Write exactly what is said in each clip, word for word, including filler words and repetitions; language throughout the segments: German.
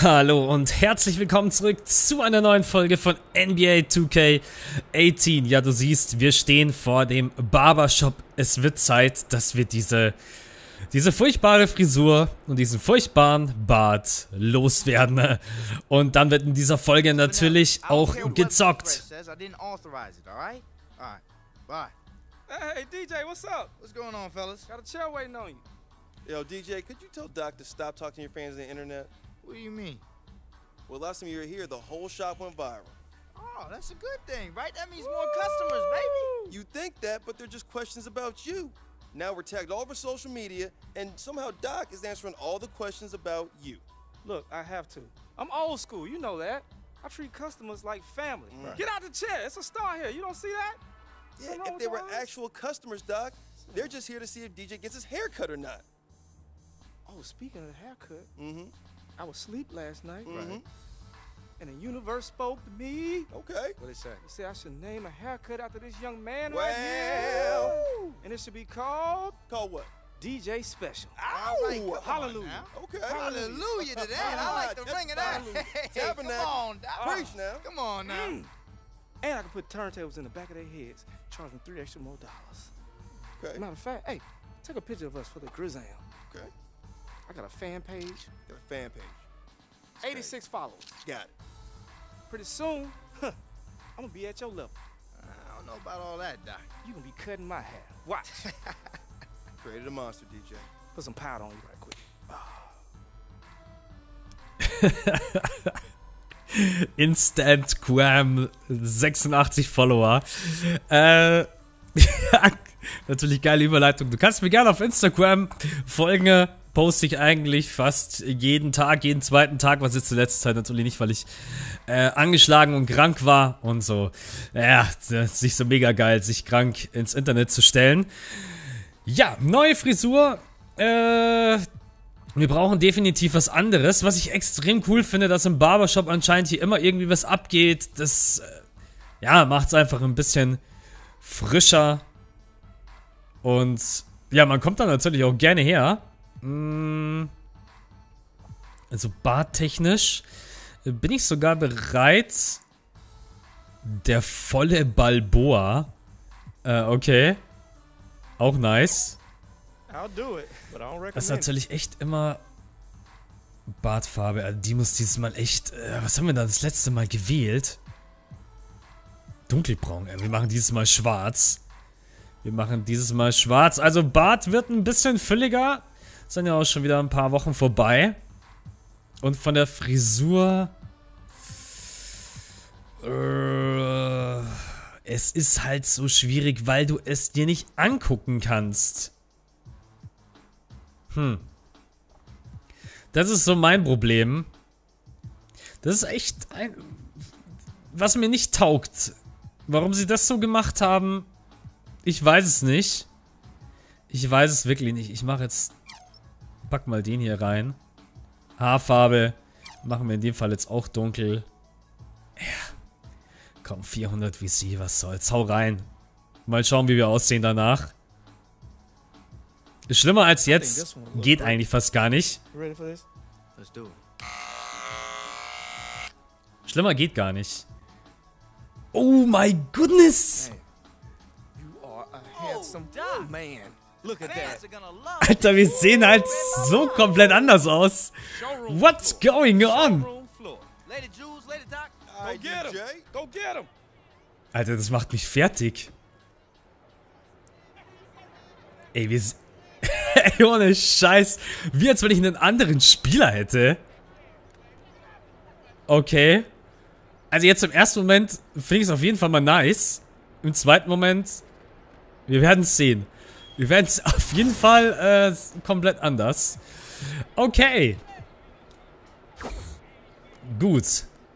Hallo und herzlich willkommen zurück zu einer neuen Folge von N B A zwei K achtzehn. Ja, du siehst, wir stehen vor dem Barbershop. Es wird Zeit, dass wir diese, diese furchtbare Frisur und diesen furchtbaren Bart loswerden. Und dann wird in dieser Folge natürlich auch gezockt. Hey, D J, what's up? What's going on, fellas? Got a chair waiting on you. Yo, D J, could you tell Doc to stop talking to your fans on the internet? What do you mean? Well, last time you were here, the whole shop went viral. Oh, that's a good thing, right? That means more customers, baby. You think that, but they're just questions about you. Now we're tagged all over social media, and somehow Doc is answering all the questions about you. Look, I have to. I'm old school, you know that. I treat customers like family. Right. Get out the chair. It's a star here. You don't see that? Yeah, Something wrong if they with were your eyes? actual customers, Doc, they're just here to see if D J gets his hair cut or not. Oh, speaking of the haircut, Mm-hmm. I was asleep last night, Mm-hmm. and the universe spoke to me. Okay. What they say? He said I should name a haircut after this young man Well. right here. And it should be called Call what? D J Special. All right, come on Hallelujah. now. Okay. Hallelujah to that. I like the That's ring of that. fine. Hey, come Tabernacle. on, Doc. Preach now. Come on now. Mm. And I can put turntables in the back of their heads, charge them three extra more dollars. Okay. Matter of fact, hey, take a picture of us for the Grizzam. Okay. I got a fan page, Got a fan page. eighty-six followers. Got it. Pretty soon, huh, I'm gonna be at your level. I don't know about all that, Doc. You gonna be cutting my hair. Watch. Created a monster, D J. Put some powder on you right quick. Instagram sechsundachtzig Follower. Äh, natürlich geile Überleitung. Du kannst mir gerne auf Instagram folgen. Poste ich eigentlich fast jeden Tag, jeden zweiten Tag, was jetzt zur letzten Zeit natürlich nicht, weil ich äh, angeschlagen und krank war und so. Ja, das ist nicht so mega geil, sich krank ins Internet zu stellen. Ja, neue Frisur. Äh, wir brauchen definitiv was anderes. Was ich extrem cool finde, dass im Barbershop anscheinend hier immer irgendwie was abgeht. Das, äh, ja, macht es einfach ein bisschen frischer. Und ja, man kommt dann natürlich auch gerne her. Also barttechnisch bin ich sogar bereit. Der volle Balboa. Äh, okay. Auch nice. I'll do it, but I don't recommend Das ist natürlich echt immer Bartfarbe. Also die muss dieses Mal echt... Äh, was haben wir da das letzte Mal gewählt? Dunkelbraun. Äh, wir machen dieses Mal schwarz. Wir machen dieses Mal schwarz. Also Bart wird ein bisschen fülliger. Sind ja auch schon wieder ein paar Wochen vorbei. Und von der Frisur... Äh, es ist halt so schwierig, weil du es dir nicht angucken kannst. Hm. Das ist so mein Problem. Das ist echt ein... Was mir nicht taugt. Warum sie das so gemacht haben, ich weiß es nicht. Ich weiß es wirklich nicht. Ich mache jetzt... Pack mal den hier rein. Haarfarbe. Machen wir in dem Fall jetzt auch dunkel. Ja. Komm, vierhundert V C, was soll's. Hau rein. Mal schauen, wie wir aussehen danach. Schlimmer als jetzt geht eigentlich fast gar nicht. You ready for this? Let's do it. Schlimmer geht gar nicht. Oh my goodness! You are a handsome man. Look at that. Alter, wir sehen halt so komplett anders aus. What's going on? Showroom floor. Lady Jules, Lady Doc. All right, Go get D J. him. Go get him. Alter, das macht mich fertig. Ey, wir... s- Ey, ohne Scheiß. Wie als wenn ich einen anderen Spieler hätte. Okay. Also jetzt im ersten Moment finde ich es auf jeden Fall mal nice. Im zweiten Moment... Wir werden es sehen. Wir werden es auf jeden Fall äh, komplett anders. Okay. Gut.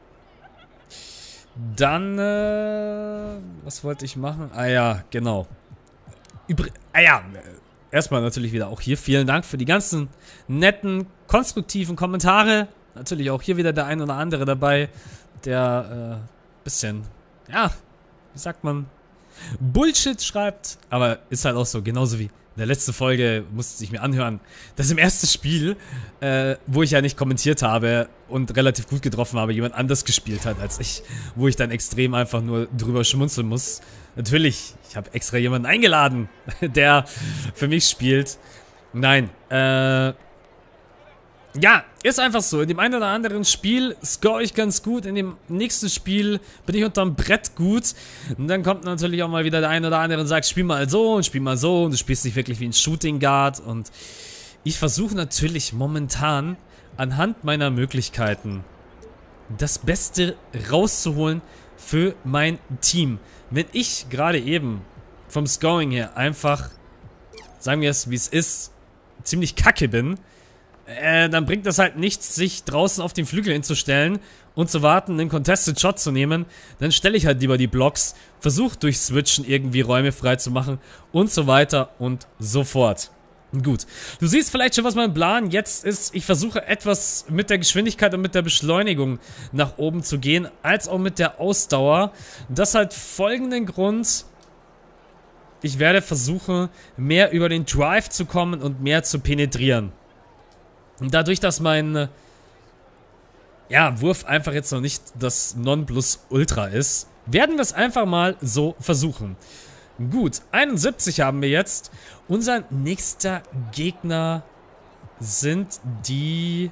Dann, äh, was wollte ich machen? Ah ja, genau. Übr ah ja, erstmal natürlich wieder auch hier. Vielen Dank für die ganzen netten, konstruktiven Kommentare. Natürlich auch hier wieder der ein oder andere dabei, der, äh, bisschen, ja, wie sagt man, Bullshit schreibt, aber ist halt auch so, genauso wie in der letzten Folge musste ich mir anhören, dass im ersten Spiel, äh, wo ich ja nicht kommentiert habe, und relativ gut getroffen habe, jemand anders gespielt hat als ich, wo ich dann extrem einfach nur drüber schmunzeln muss. Natürlich, ich habe extra jemanden eingeladen, der für mich spielt. Nein, äh... ja, ist einfach so. In dem einen oder anderen Spiel score ich ganz gut. In dem nächsten Spiel bin ich unterm Brett gut. Und dann kommt natürlich auch mal wieder der eine oder andere und sagt, spiel mal so und spiel mal so. Und du spielst nicht wirklich wie ein Shooting Guard. Und ich versuche natürlich momentan anhand meiner Möglichkeiten das Beste rauszuholen für mein Team. Wenn ich gerade eben vom Scoring her einfach, sagen wir es wie es ist, ziemlich kacke bin, Äh, dann bringt das halt nichts, sich draußen auf den Flügel hinzustellen und zu warten, einen Contested Shot zu nehmen. Dann stelle ich halt lieber die Blocks, versuche durch Switchen irgendwie Räume frei zu machen und so weiter und so fort. Gut, du siehst vielleicht schon, was mein Plan jetzt ist. Ich versuche etwas mit der Geschwindigkeit und mit der Beschleunigung nach oben zu gehen, als auch mit der Ausdauer. Das hat folgenden Grund. Ich werde versuchen, mehr über den Drive zu kommen und mehr zu penetrieren. Dadurch, dass mein ja, Wurf einfach jetzt noch nicht das Nonplusultra ist, werden wir es einfach mal so versuchen. Gut, einundsiebzig haben wir jetzt. Unser nächster Gegner sind die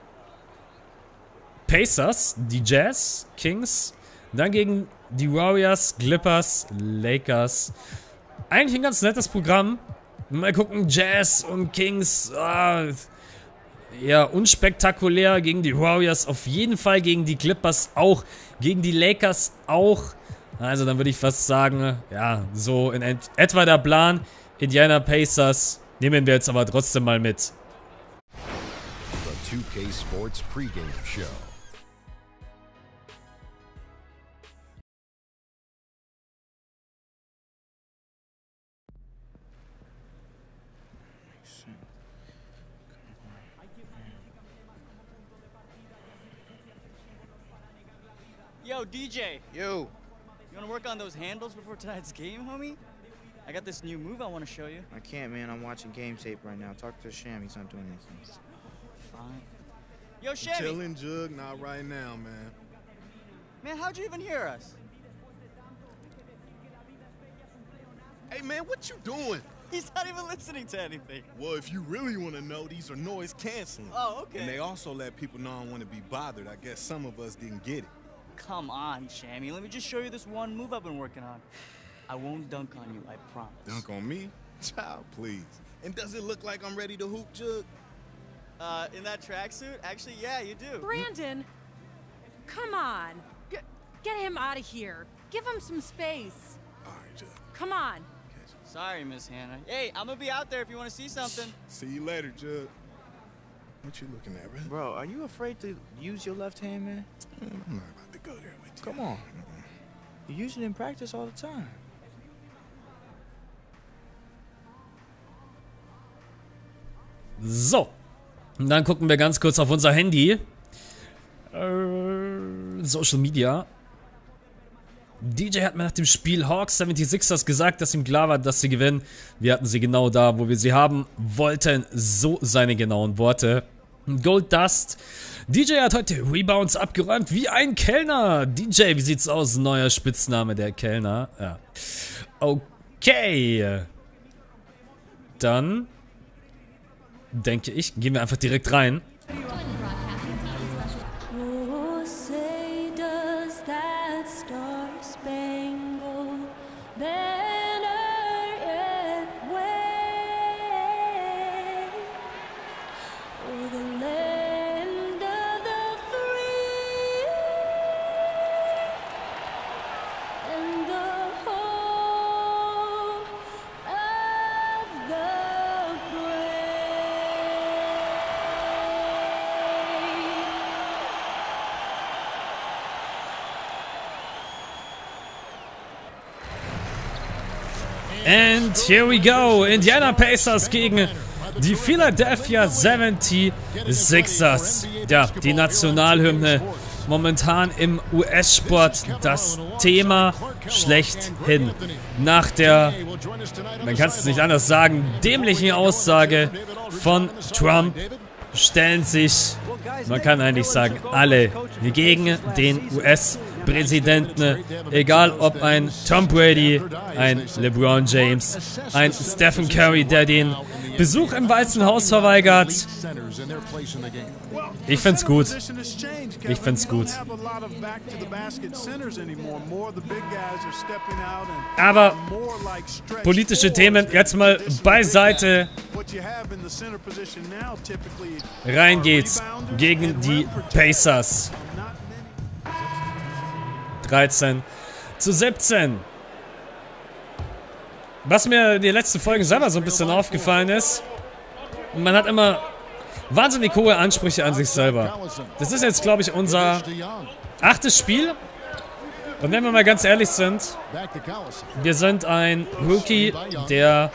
Pacers, die Jazz, Kings. Dann gegen die Warriors, Clippers, Lakers. Eigentlich ein ganz nettes Programm. Mal gucken, Jazz und Kings. Ah, ja, unspektakulär gegen die Warriors, auf jeden Fall gegen die Clippers auch, gegen die Lakers auch. Also dann würde ich fast sagen, ja, so in et etwa der Plan. Indiana Pacers nehmen wir jetzt aber trotzdem mal mit. The two K Sports Pregame Show. Yo, D J. Yo. You wanna work on those handles before tonight's game, homie? I got this new move I wanna show you. I can't, man. I'm watching game tape right now. Talk to Sham. He's not doing anything. Fine. Yo, Shammy. Chillin', Jug. Not right now, man. Man, how'd you even hear us? Hey, man, what you doing? He's not even listening to anything. Well, if you really want to know, these are noise canceling. Oh, okay. And they also let people know I don't want to be bothered. I guess some of us didn't get it. Come on, Shammy. Let me just show you this one move I've been working on. I won't dunk on you, I promise. Dunk on me? Child, please. And does it look like I'm ready to hoop, Jug? Uh, in that tracksuit? Actually, yeah, you do. Brandon, come on. Get, get him out of here. Give him some space. All right, Jug. Come on. Sorry, Miss Hannah. Hey, I'm gonna be out there if you want to see something. See you later, Jug. What you looking at, bro? Bro, are you afraid to use your left hand, man? I'm not about to go there with you. Come on. You use it in practice all the time. So. Und dann gucken wir ganz kurz auf unser Handy. Äh, Social Media. D J hat mir nach dem Spiel Hawks seventy-sixers gesagt, dass ihm klar war, dass sie gewinnen. Wir hatten sie genau da, wo wir sie haben wollten. So seine genauen Worte. Gold Dust. D J hat heute Rebounds abgeräumt wie ein Kellner. D J, wie sieht's aus? Neuer Spitzname, der Kellner. Ja. Okay. Dann denke ich, gehen wir einfach direkt rein. And here we go. Indiana Pacers gegen die Philadelphia seventy-sixers. Ja, die Nationalhymne momentan im U S-Sport das Thema schlechthin. Nach der, man kann es nicht anders sagen, dämlichen Aussage von Trump stellen sich Man kann eigentlich sagen, alle gegen den U S-Präsidenten, egal ob ein Tom Brady, ein LeBron James, ein Stephen Curry, der den Besuch im Weißen Haus verweigert. Ich find's gut. Ich find's gut. Aber politische Themen jetzt mal beiseite. Rein geht's gegen die Pacers. dreizehn zu siebzehn. Was mir in den letzten Folgen selber so ein bisschen aufgefallen ist, man hat immer wahnsinnig hohe Ansprüche an sich selber. Das ist jetzt, glaube ich, unser achtes Spiel. Und wenn wir mal ganz ehrlich sind, wir sind ein Rookie, der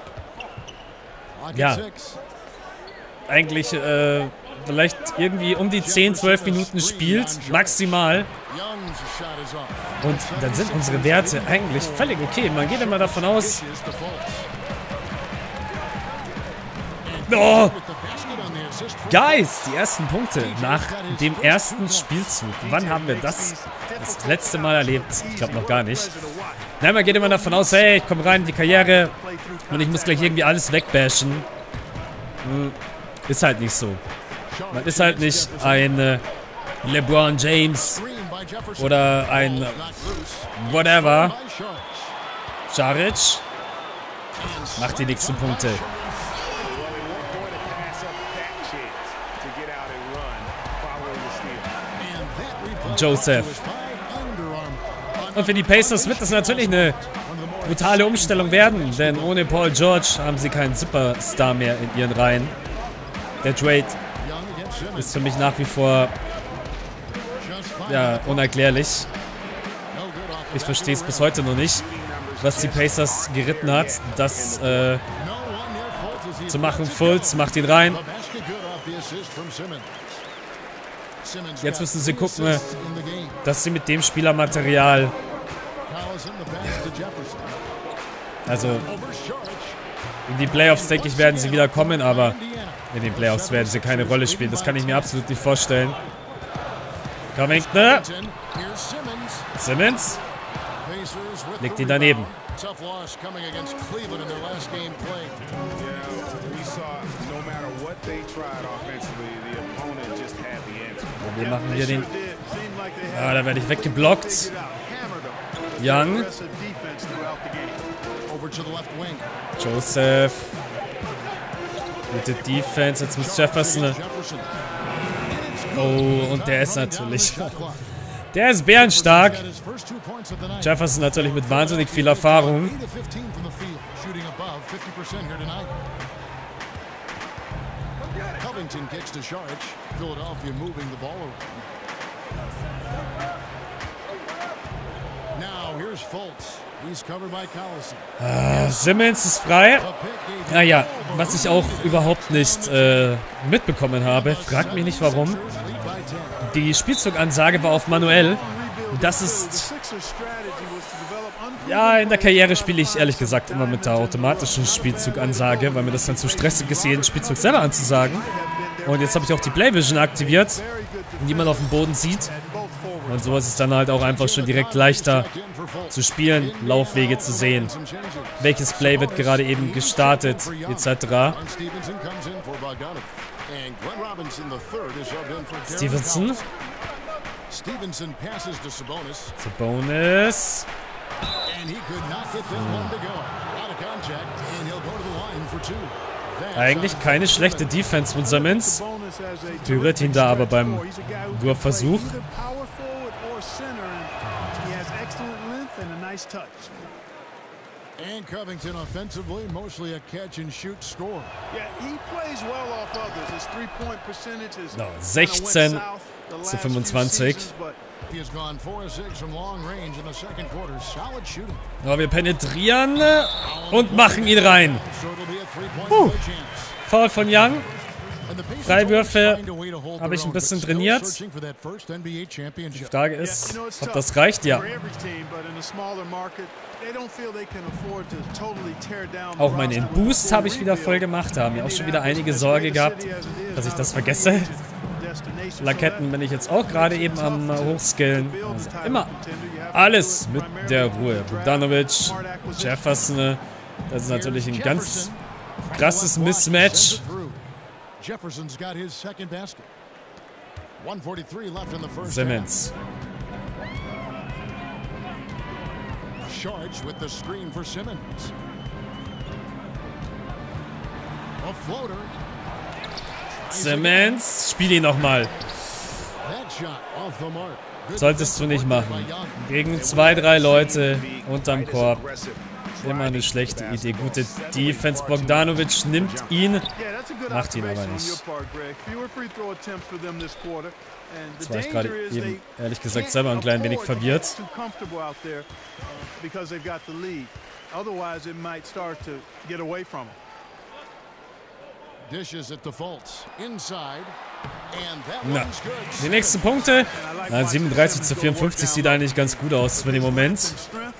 ja eigentlich äh, vielleicht irgendwie um die zehn, zwölf Minuten spielt, maximal. Und dann sind unsere Werte eigentlich völlig okay. Man geht immer davon aus... Oh! Guys, die ersten Punkte nach dem ersten Spielzug. Wann haben wir das das letzte Mal erlebt? Ich glaube noch gar nicht. Nein, man geht immer davon aus, hey, ich komme rein in die Karriere und ich muss gleich irgendwie alles wegbashen. Hm, ist halt nicht so. Man ist halt nicht ein äh, LeBron James oder ein whatever. Saric macht die nächsten Punkte. Joseph. Und für die Pacers wird das natürlich eine brutale Umstellung werden, denn ohne Paul George haben sie keinen Superstar mehr in ihren Reihen. Der Trade ist für mich nach wie vor ja, unerklärlich. Ich verstehe es bis heute noch nicht, was die Pacers geritten hat, das äh, zu machen. Fultz macht ihn rein. Jetzt müssen sie gucken, dass sie mit dem Spielermaterial, also in die Playoffs, denke ich, werden sie wieder kommen, aber in den Playoffs werden sie keine Rolle spielen. Das kann ich mir absolut nicht vorstellen. Covington. Simmons. Legt ihn daneben. Wir machen hier den... Ah, da werde ich weggeblockt. Young. Joseph. Gute Defense. Jetzt muss Jefferson... Oh, und der ist natürlich... Der ist bärenstark. Jefferson natürlich mit wahnsinnig viel Erfahrung. Covington kicks to Saric. Philadelphia moving the ball around. Now here's Fultz. He's covered by Collison. Ah, Simmons ist frei. Naja, was ich auch überhaupt nicht äh, mitbekommen habe, fragt mich nicht warum. Die Spielzugansage war auf manuell. Das ist... Ja, in der Karriere spiele ich ehrlich gesagt immer mit der automatischen Spielzugansage, weil mir das dann zu stressig ist, jeden Spielzug selber anzusagen. Und jetzt habe ich auch die Playvision aktiviert, die man auf dem Boden sieht. Und so ist es dann halt auch einfach schon direkt leichter zu spielen, Laufwege zu sehen. Welches Play wird gerade eben gestartet, et cetera. Stevenson. Sabonis. Eigentlich keine schlechte Defense von Simmons. Berührt ihn da aber beim Wurfversuch. And Covington offensively, mostly a catch and shoot score. Yeah, he plays well off others. His three-point percentage is no, sechzehn zu fünfundzwanzig. Ja, wir penetrieren und machen ihn rein. Uh, Foul von Young. Freiwürfe habe ich ein bisschen trainiert. Die Frage ist, ob das reicht. Ja. Auch meinen Boost habe ich wieder voll gemacht. Da haben mir auch schon wieder einige Sorge gehabt, dass ich das vergesse. Laketten bin ich jetzt auch gerade eben am Hochskillen. Also immer alles mit der Ruhe. Bogdanovic, Jefferson, das ist natürlich ein ganz krasses Mismatch. Simmons. Charged with the screen for Simmons. A floater. Simmons, spiel ihn nochmal. Solltest du nicht machen. Gegen zwei, drei Leute unterm Korb. Immer eine schlechte Idee. Gute Defense. Bogdanovic nimmt ihn, macht ihn aber nicht. Jetzt war ich gerade eben, ehrlich gesagt, selber ein klein wenig verwirrt. Na, die nächsten Punkte. Na, siebenunddreißig zu vierundfünfzig sieht eigentlich ganz gut aus für den Moment.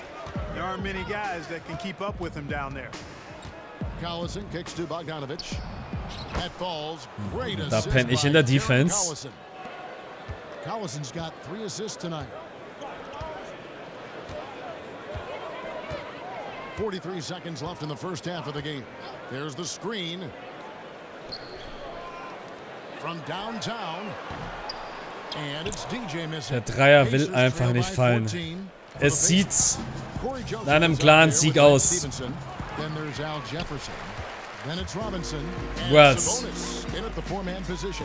Da penne ich in der Defense. Collison's got three assists tonight. forty-three seconds left in the first half of the game. There's the screen from downtown. And it's D J missing. Der Dreier will einfach nicht fallen. Es sieht nach einem klaren Sieg aus. Then there's Al Jefferson. Then it's Robinson. Wells. In at the four-man position.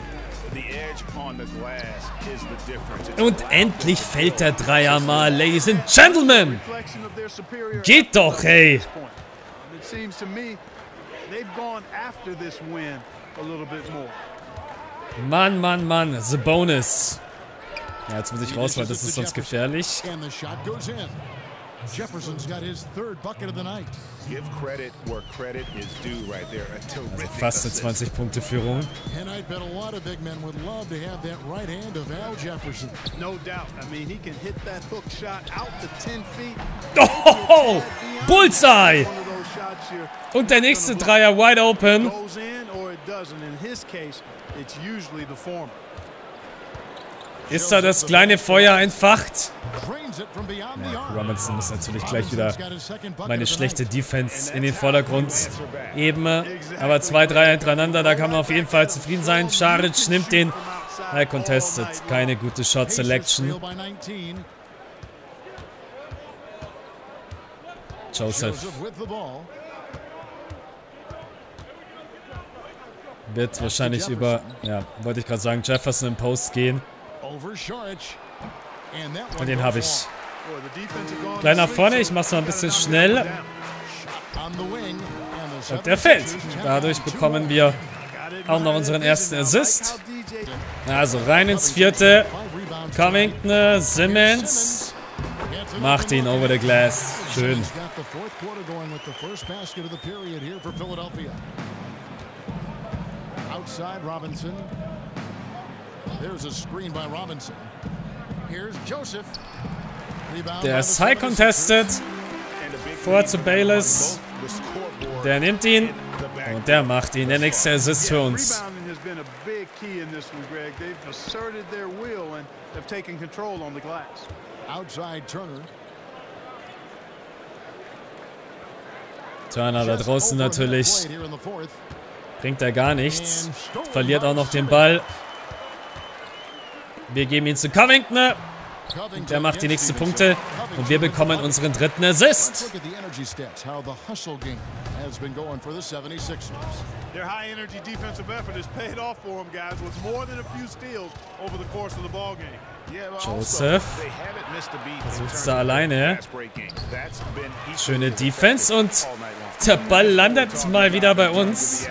Und endlich fällt der Dreier mal, Ladies and Gentlemen. Geht doch, hey. Mann, Mann, Mann. The bonus. Ja, jetzt muss ich raus, weil das ist sonst gefährlich. Jefferson's got his third bucket of the night. Give credit where credit is due right there. A terrific Fast eine zwanzig Punkte Führung. And I bet a lot of big men would love to have that right hand of Al Jefferson. No doubt. I mean, he can hit that hook shot out to ten feet. Oh, Bullseye! Und der nächste Dreier wide open. Goes in or it doesn't. In his case, it's usually the former. Ist da das kleine Feuer entfacht? Ja, Robinson muss natürlich gleich wieder meine schlechte Defense in den Vordergrund heben. Aber zwei, drei hintereinander, da kann man auf jeden Fall zufrieden sein. Šarić nimmt den. Er contested. Keine gute Shot Selection. Joseph. Wird wahrscheinlich über, ja, wollte ich gerade sagen, Jefferson im Post gehen. Und den habe ich. Klein nach vorne, ich mache es mal ein bisschen schnell. Und der fällt. Dadurch bekommen wir auch noch unseren ersten Assist. Also rein ins vierte. Covington, Simmons. Macht ihn over the glass. Schön. Outside Robinson. There's a screen by Robinson. Here's Joseph. Der ist high contested. Vor zu Bayless. Der nimmt ihn. Und der macht ihn. Der nächste Assist für uns. Outside Turner. Turner da draußen natürlich. Bringt er gar nichts. Verliert auch noch den Ball. Wir geben ihn zu Covington. Der macht die nächsten Punkte. Und wir bekommen unseren dritten Assist. Joseph versucht es da alleine. Schöne Defense und der Ball landet mal wieder bei uns.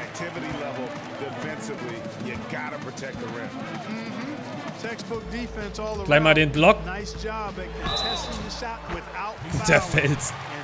Gleich mal den Block. Der fällt.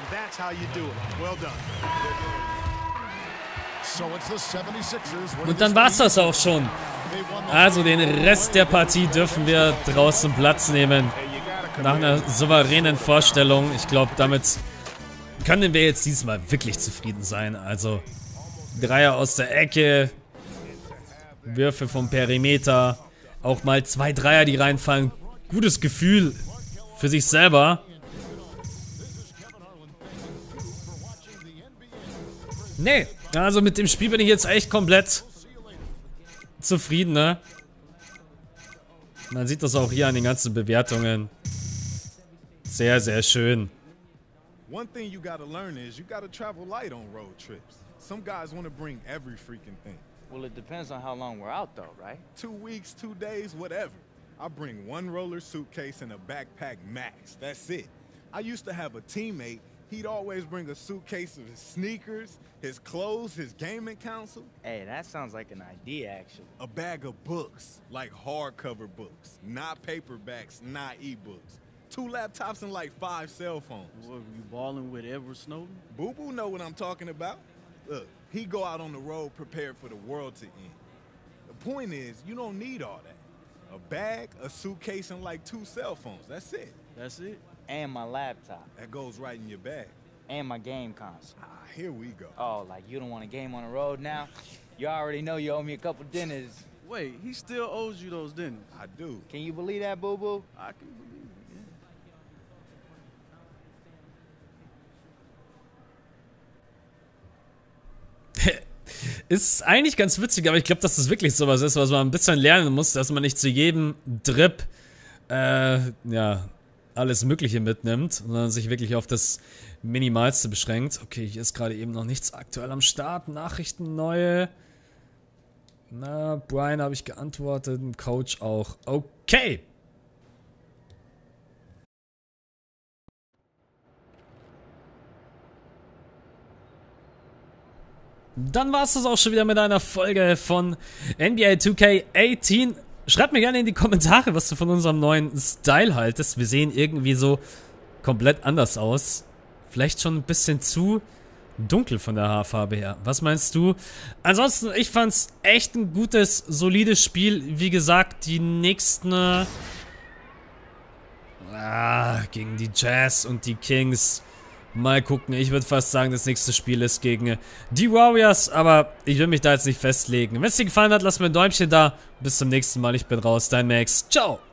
Und dann war es das auch schon. Also den Rest der Partie dürfen wir draußen Platz nehmen. Nach einer souveränen Vorstellung. Ich glaube, damit können wir jetzt diesmal wirklich zufrieden sein. Also Dreier aus der Ecke. Würfe vom Perimeter. auch mal zwei Dreier, die reinfallen. Gutes Gefühl für sich selber. Nee, also mit dem Spiel bin ich jetzt echt komplett zufrieden, ne? Man sieht das auch hier an den ganzen Bewertungen. Sehr, sehr schön. One thing you gotta learn is you gotta travel light on road trips. Some guys want to bring every freaking thing. Well, it depends on how long we're out, though, right? Two weeks, two days, whatever. I bring one roller suitcase and a backpack max. That's it. I used to have a teammate. He'd always bring a suitcase of his sneakers, his clothes, his gaming console. Hey, that sounds like an idea, actually. A bag of books, like hardcover books, not paperbacks, not e-books. Two laptops and like five cell phones. What, you balling with Edward Snowden? Boo Boo know what I'm talking about. Look, he go out on the road prepared for the world to end. The point is, you don't need all that. A bag, a suitcase, and like two cell phones. That's it. That's it? And my laptop. That goes right in your bag. And my game console. Ah, here we go. Oh, like you don't want a game on the road now? You already know you owe me a couple dinners. Wait, he still owes you those dinners. I do. Can you believe that, Boo Boo? I can believe it, yeah. Ist eigentlich ganz witzig, aber ich glaube, dass das wirklich sowas ist, was man ein bisschen lernen muss, dass man nicht zu jedem Drip, äh, ja, alles Mögliche mitnimmt, sondern sich wirklich auf das Minimalste beschränkt. Okay, hier ist gerade eben noch nichts aktuell am Start. Nachrichten neue. Na, Brian habe ich geantwortet, dem Coach auch. Okay. Dann war es das auch schon wieder mit einer Folge von N B A zwei K achtzehn. Schreibt mir gerne in die Kommentare, was du von unserem neuen Style haltest. Wir sehen irgendwie so komplett anders aus. Vielleicht schon ein bisschen zu dunkel von der Haarfarbe her. Was meinst du? Ansonsten, ich fand's echt ein gutes, solides Spiel. Wie gesagt, die nächsten... Ah, gegen die Jazz und die Kings... Mal gucken, ich würde fast sagen, das nächste Spiel ist gegen die Warriors, aber ich will mich da jetzt nicht festlegen. Wenn es dir gefallen hat, lass mir ein Däumchen da. Bis zum nächsten Mal, ich bin raus, dein Max. Ciao!